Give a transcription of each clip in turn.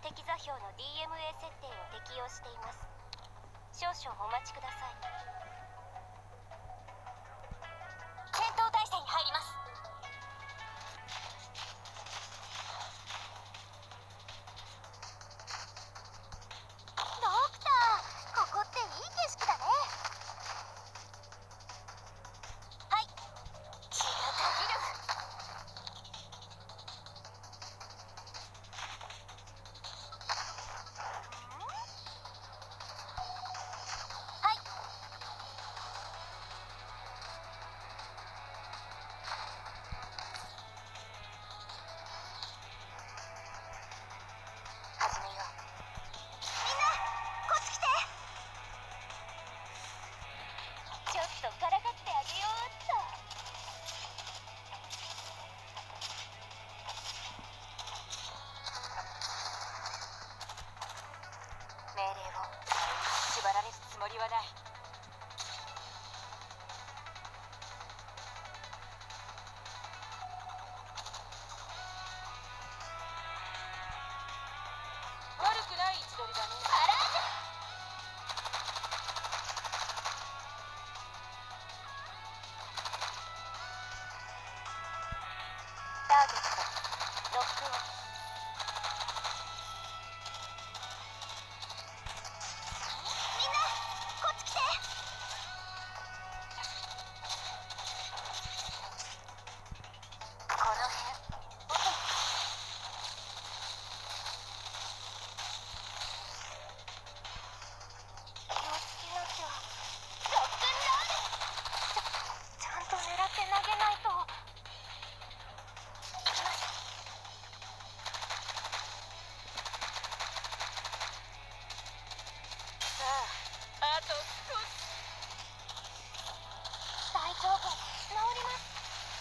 敵座標の DMA 設定を適用しています。少々お待ちください。戦闘態勢に入ります。ドクター、ここっていい景色だね。はい、気が限る。はい。始めよう。みんな、こっち来て。ちょっとからかってあげようっと。命令を縛られるつもりはない。悪くない位置取りだね。あら？ターゲットロックオン。みんな、こっち来て。この辺。気をつけなきゃ。ロックンロール。ちゃんと狙って投げないと。行きます。さあ、あと少し。大丈夫、治ります。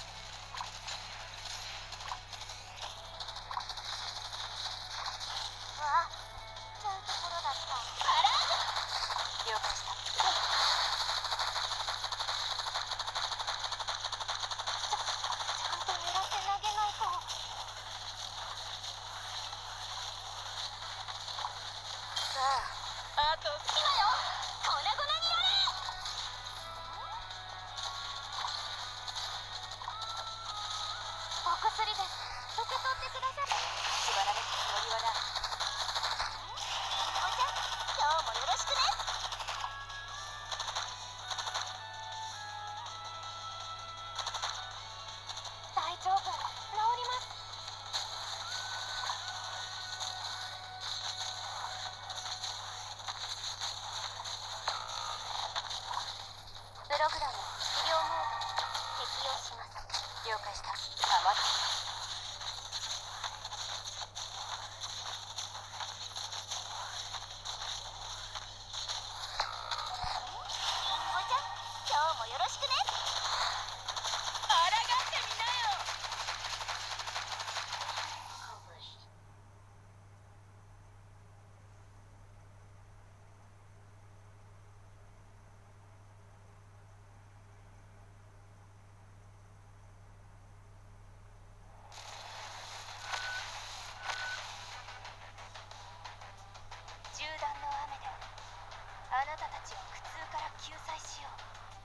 わあ、ちゃうところだった。あら？了解した。ちゃんと狙って投げないと。さあ、あと今よ。粉々になれ。お薬です。受け取ってください。縛られるつもりはない。りんごちゃん、今日もよろしくね。大丈夫、治ります。プログラム治療モード適用します。了解した。あ、待って。りんごちゃん、今日もよろしくね。抗ってみなよ。銃弾の雨であなたたちを苦痛から救済しよう。